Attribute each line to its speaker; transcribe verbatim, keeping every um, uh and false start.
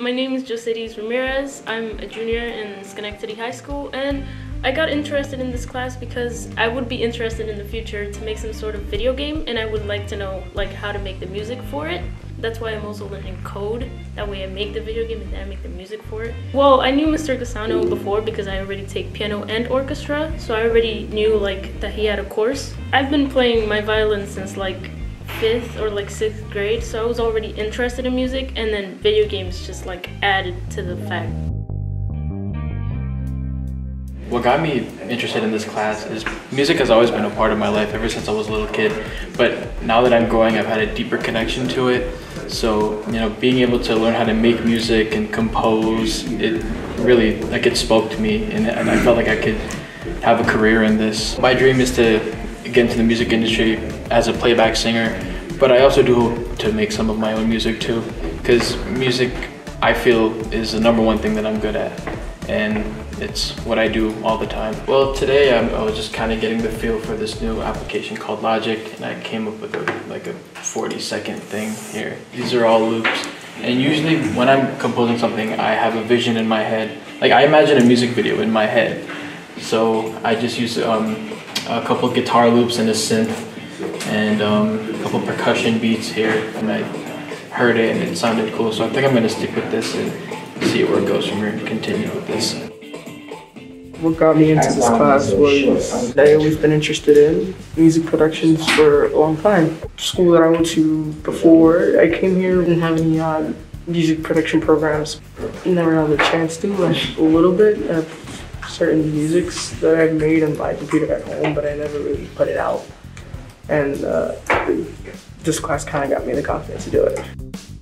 Speaker 1: my name is Josediz Ramirez. I'm a junior in Schenectady High School, and I got interested in this class because I would be interested in the future to make some sort of video game, and I would like to know like how to make the music for it. That's why I'm also learning code. That way I make the video game and then I make the music for it. Well, I knew Mister Casano before because I already take piano and orchestra, so I already knew like that he had a course. I've been playing my violin since like fifth or like sixth grade, so I was already interested in music, and then video games just like added to the fact.
Speaker 2: What got me interested in this class is music has always been a part of my life ever since I was a little kid, but now that I'm growing, I've had a deeper connection to it. So, you know, being able to learn how to make music and compose, it really, like, it spoke to me, and, and I felt like I could have a career in this. My dream is to get into the music industry as a playback singer, but I also do hope to make some of my own music too, because music, I feel, is the number one thing that I'm good at, and it's what I do all the time. Well, today I'm, I was just kind of getting the feel for this new application called Logic, and I came up with a, like a forty second thing here. These are all loops, and usually when I'm composing something, I have a vision in my head. Like, I imagine a music video in my head, so I just use um, a couple guitar loops and a synth, and um, a couple percussion beats here, and I heard it and it sounded cool, so I think I'm going to stick with this and see where it goes from here and continue with this.
Speaker 3: What got me into this class was I always been interested in music productions for a long time. School that I went to before I came here didn't have any uh, music production programs. Never had the chance to, like a little bit of certain musics that I've made on my computer at home, but I never really put it out. And uh, this class kind of got me the confidence to do it.